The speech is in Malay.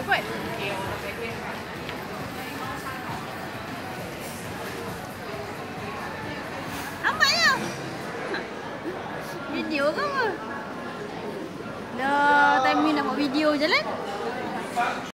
Dapat? Nampaknya. Video ke apa? Dah, time ni nak buat video je lah.